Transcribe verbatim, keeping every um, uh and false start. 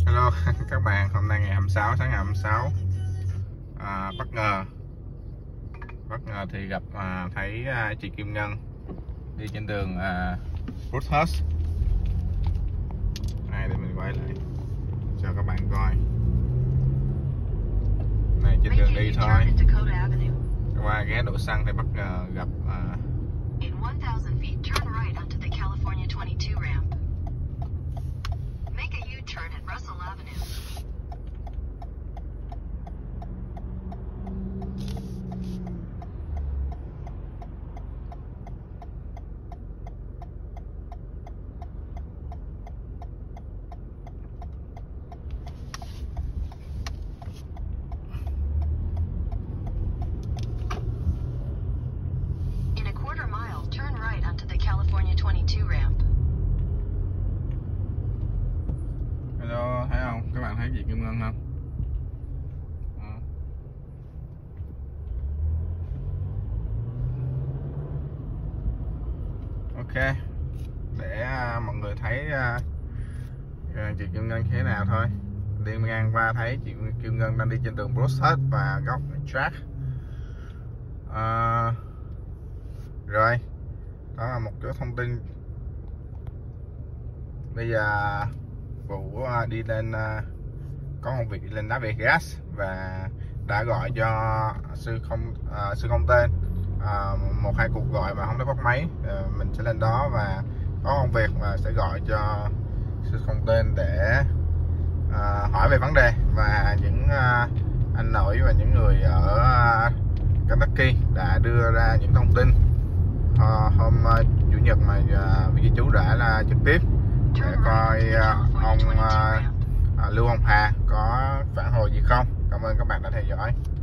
Hello các bạn, hôm nay ngày hai mươi sáu, sáng ngày hai mươi sáu, à, bất ngờ bất ngờ thì gặp à, thấy à, chị Kim Ngân đi trên đường à, Broadhurst. Này, để mình quay lại cho các bạn coi. Này, trên đường đi thôi, qua ghé đổ xăng thì bất ngờ gặp à, In one thousand feet, turn right onto the California twenty-two ramp. Make a U-turn at Russell Avenue. In a quarter mile, turn right onto the California twenty-two ramp. Hello, thấy không? Các bạn thấy chị Kim Ngân không? Đó. Ok, để uh, mọi người thấy uh, chị Kim Ngân như thế nào thôi. Đi ngang qua thấy chị Kim Ngân đang đi trên đường Broadhurst và góc Jack. Uh, rồi, đó là một cái thông tin. Bây giờ Vũ uh, đi lên uh, có một việc đi lên Las Vegas và đã gọi cho sư không uh, sư không tên uh, một hai cuộc gọi mà không thấy bắt máy. Uh, mình sẽ lên đó và có công việc và sẽ gọi cho sư không tên để uh, hỏi về vấn đề. Và những uh, anh nổi và những người ở uh, Kentucky đã đưa ra những thông tin uh, hôm uh, chủ nhật mà uh, vị chú đã là trực tiếp để coi uh, ông uh, uh, Lưu Hồng Hà có phản hồi gì không. Cảm ơn các bạn đã theo dõi.